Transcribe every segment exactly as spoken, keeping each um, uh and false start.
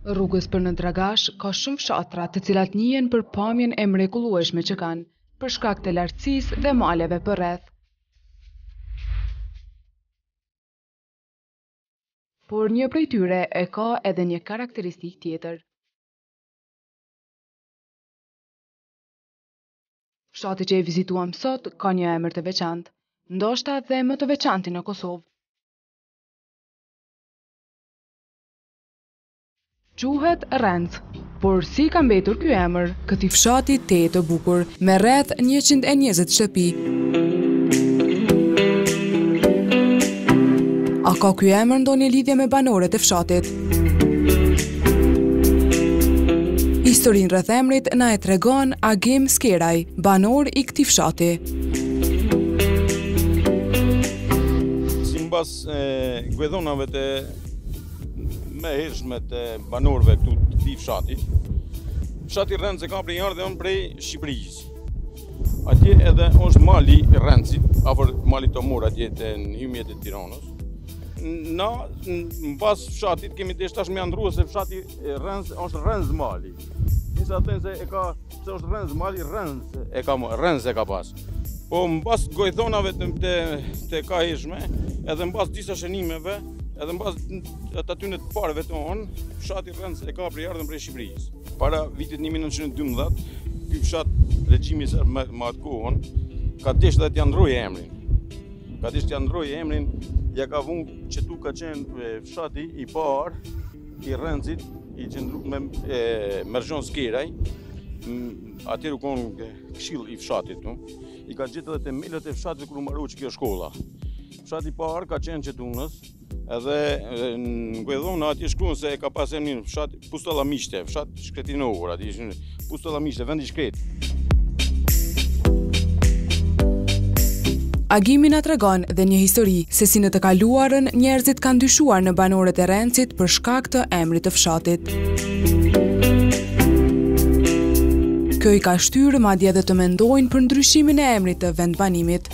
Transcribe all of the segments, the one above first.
Rrugës për në Dragash ka shumë fshatra të cilat njihen për pamjen e mrekullueshme që kanë, për shkak të lartësisë dhe maleve përreth. Por një prej tyre e ka edhe një karakteristikë tjetër. Fshati që e vizituam sot ka një emër të veçantë, ndoshta dhe më të veçanti në Kosovë. Quhet Renz, por si ka mbetur ky emër këtij fshati teje të bukur me rreth njëqind e njëzet shtëpi? A ka ky emër ndonjë lidhje me banorët e fshatit? Historinë rreth emrit na e tregon Agim Skeraj, banor i këtij fshati. Sipas guedhonave të me hershme të banorëve këtu të këtij fshati. Fshati Renz e ka prej ardhën prej Shqipërisë. Atje edhe është mali i Renzit, afër malit Tomor atje te në hymjet e Tiranës. Na pas fshatit kemi desh tash me andrua se fshati Renz është Renz mali. Disa thënë se e ka se është Renz mali, Renz e ka Renz e ka pas. Po mbas gojthonave të të, të ka hershme, edhe mbas disa shënimeve, edhe mbas atyre të parëve tonë, fshati Renz e ka prej ardhën prej Shqipërisë. Para vitit një mijë nëntëqind e dymbëdhjetë, ky fshat regjimi me, me atë kohën ka desh dhe t'ja ndrojë emrin. Ka desh t'ja ndrojë emrin, ja ka vënë që tu ka qenë fshati i parë i Renzit, i qendru me e, Mergjon Skeraj, atëherë u kon këshill i fshatit tu. I ka gjetë edhe themelët e fshatit kur u mbaroi kjo shkolla. Fshati i parë ka qenë Qetunës, edhe në Guedhona atje shkruan se e ka pas emrin fshat Pustolla Miqte, fshat shkretinor, atje ishin Pustolla Miqte, vendi i shkret. Agimi na tregon dhe një histori se si në të kaluarën njerëzit kanë dyshuar në banorët e Renzit për shkak të emrit të fshatit. Kjo i ka shtyrë madje edhe të mendojnë për ndryshimin e emrit të vendbanimit.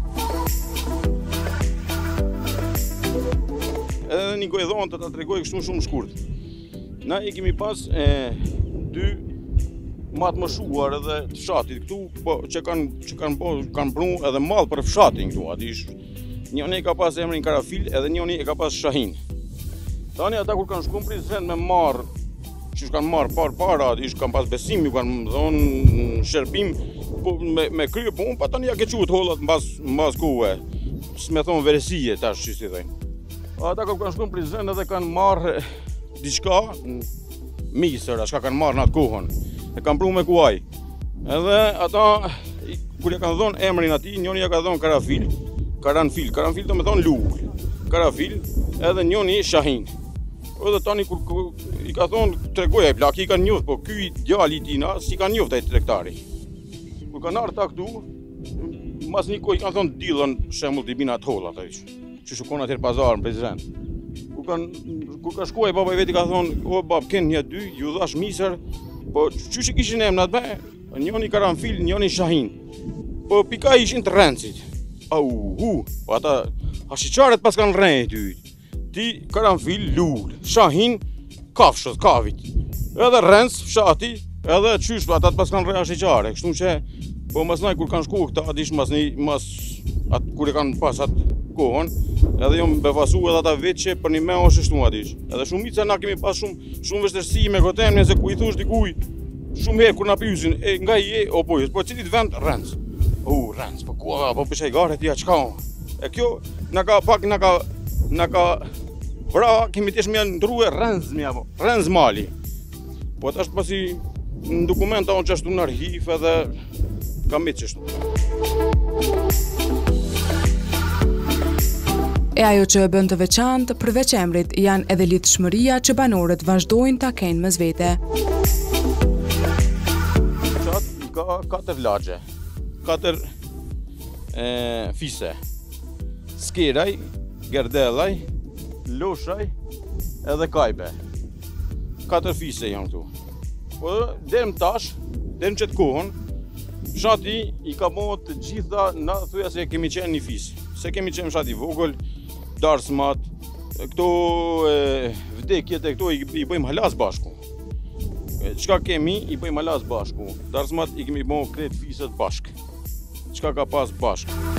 Edhe një guedhon të ta tregoj kështu shumë shkurt. Na i kemi pas e, dy matë më shuar edhe të fshatit këtu, po që kanë që kanë po kanë prunu edhe mall për fshatin këtu, aty njëri ka pas emrin Karafil edhe njëri e ka pas Shahin. Tani ata kur kanë shkuar prej vend me marr, që kanë marr par para, aty kanë pas besim, ju kanë dhënë shërbim po me me krye punë, pa tani ja ke quhet hollat mbas mbas kuve. S'më thon veresie tash ç'i si thënë. Ata kur kanë shkuar prej vend edhe kanë marr diçka misër, ashka kanë marr në atë kohën. E kanë pru me kuaj. Edhe ata, kur ja kanë dhënë emrin atij, njëri ja ka dhënë Karafil, Karanfil, Karanfil do me thonë lugë, Karafil, edhe njëri Shahin. Edhe tani kur, kur i ka thonë tregoja i plak, i kanë njoft, po ky djali i tina si kanë njoft ai tregtari. Kur kanë ardhur ta këtu, mas një kohë i kanë thonë dillën, shembull të bina të holla atë. Që shkon atëherë pazar në prezent. Kur kanë kur ka shkuar baba i vet i ka thonë, o bab, ken një dy, ju dhash misër. Po çuçi kishin emrat be, njëri Karanfil, njëri Shahin. Po pika ishin të Renzit. Au, hu, po ata hashiqaret pas kanë rënë ty. Ti Karanfil, Lul, Shahin, kafshët, kavit. Edhe Renz, fshati, edhe qysh ata pas kanë rënë hashiqare, kështu që po masnaj kur kanë shkuar këta, dish mas një mas atë kur e kanë pas atë kohën, edhe jom befasu edhe ata vetë që për një me është shtu atish. Edhe shumica na kemi pas shumë shumë vështirësi me këtë emrin se ku i thosh dikuj shumë herë kur na pyesin, e nga je o po, po cili vend Renz. U Renz, po ku po peshaj gare ti çka? E kjo na ka pak na ka na ka bra kemi tesh më ndruar Renz më apo Renz mali. Po tash pasi në dokumenta on çashtu në arhiv edhe kam me çështu. E ajo që e bën të veçantë përveç emrit janë edhe lidhshmëria që banorët vazhdojnë ta kenë mes vete. Fshat ka katër lagje, katër e, fise. Skeraj, Gerdellaj, Loshaj edhe Kajbe. Katër fise janë këtu. Po deri më tash, deri në çet kohën, fshati i ka bërë të gjitha na thuja se kemi qenë një fis. Se kemi qenë fshati i vogël, Darsmat, këto e, vdekjet e këto i, i bëjmë halas bashku. E, Çka kemi, i bëjmë halas bashku. Darsmat i kemi bo kretë fiset bashk. Çka ka pas bashk.